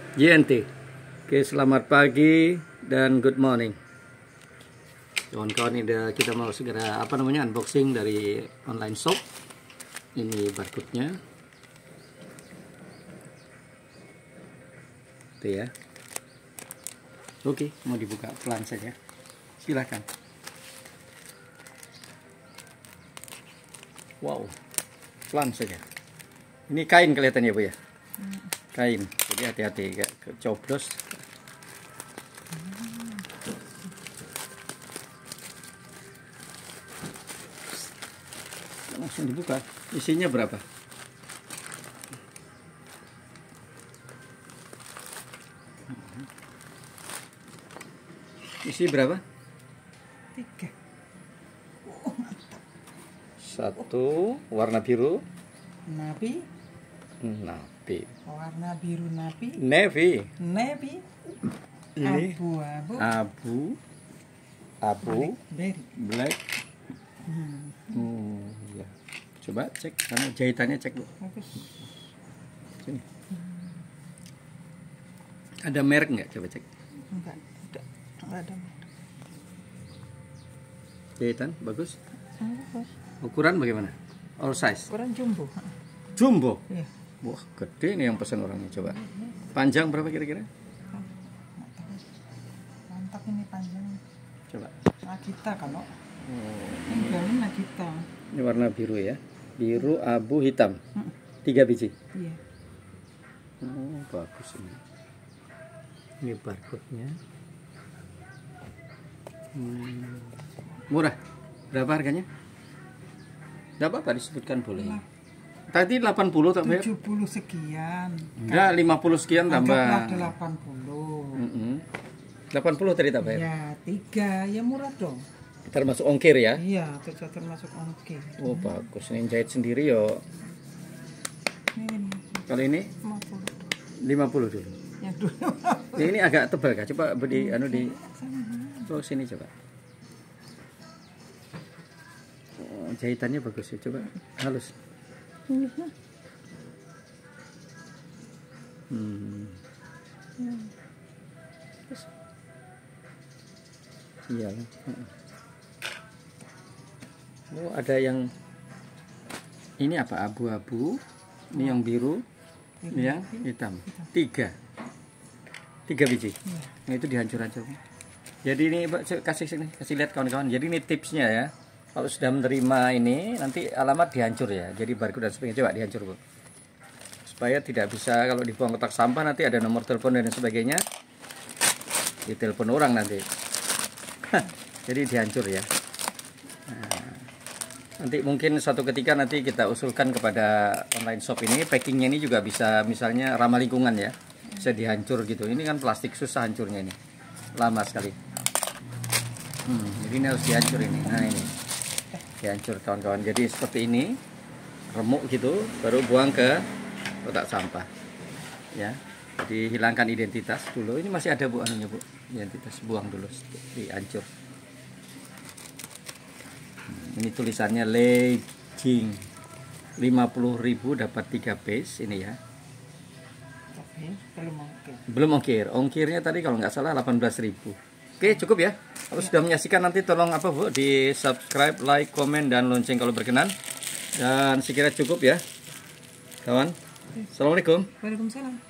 JNT. Oke, selamat pagi dan good morning. Kawan-kawan, ini kita mau segera unboxing dari online shop. Ini barcode-nya. Itu ya. Oke, mau dibuka pelan saja. Silakan. Wow, pelan saja. Ini kain kelihatannya, Bu ya. Kain, jadi hati-hati gak kecoblos. Langsung dibuka. Isinya berapa? Isi berapa? 3. Oh, mantap. 1 warna biru. Nabi. Warna biru nabi. Navy. Ini abu. Black. Ya. Coba cek karena jahitannya, cek Bu. Bagus. Sini. Ada merek nggak? Coba cek. Enggak ada. Jahitan bagus. Bagus. Ukuran bagaimana? All size. Ukuran jumbo. Jumbo. Iya. Wah, gede nih yang pesan orangnya. Coba. Panjang berapa kira-kira? Mantap ini panjang. Coba. Nagita kalau. Ini Nagita. Ini warna biru ya. Biru, abu, hitam. 3 biji. Iya. Oh, bagus ini. Ini barcode-nya. Murah. Berapa harganya? Tidak apa-apa disebutkan boleh. Tadi 80 tak bayar? 70 sekian. Enggak, 50 sekian tambah. Anggaplah 80. 80 tadi tak bayar? Ya, 3. Ya murah dong. Termasuk ongkir ya? Iya, termasuk ongkir. Oh, bagus. Ini jahit sendiri yo. Ini. Kalau ini 50 dulu. Yang dulu. Ini agak tebal kah? Coba di oh, sini coba. Oh, jahitannya bagus ya. Coba halus. Iya. Oh, ada yang ini apa? Abu-abu. Ini yang biru. Ini yang hitam. 3 biji. Nah, itu dihancur-hancur. Jadi ini kasih lihat kawan-kawan. Jadi ini tipsnya ya. Kalau sudah menerima ini, nanti alamat dihancur ya. Jadi barcode dan sebagainya. Coba dihancur, Bu. Supaya tidak bisa kalau dibuang kotak sampah nanti ada nomor telepon dan sebagainya. Ditelepon orang nanti. Jadi dihancur ya. Nah, nanti mungkin suatu ketika nanti kita usulkan kepada online shop ini, packingnya ini juga bisa misalnya ramah lingkungan ya. Bisa dihancur gitu. Ini kan plastik, susah hancurnya ini. Lama sekali. Jadi ini harus dihancur ini. Nah ini. Dihancur kawan-kawan. Jadi seperti ini, remuk gitu, baru buang ke kotak sampah ya. Jadi hilangkan identitas dulu. Ini masih ada Bu anunya Bu, identitas, buang dulu, dihancur. Ini tulisannya legging 50.000 dapat 3 piece ini ya. Belum ongkir. Ongkirnya tadi kalau nggak salah 18.000. Oke, cukup ya. Kalau sudah menyaksikan nanti tolong Bu, di subscribe, like, komen, dan lonceng kalau berkenan. Dan sekiranya cukup ya, kawan. Assalamualaikum. Waalaikumsalam.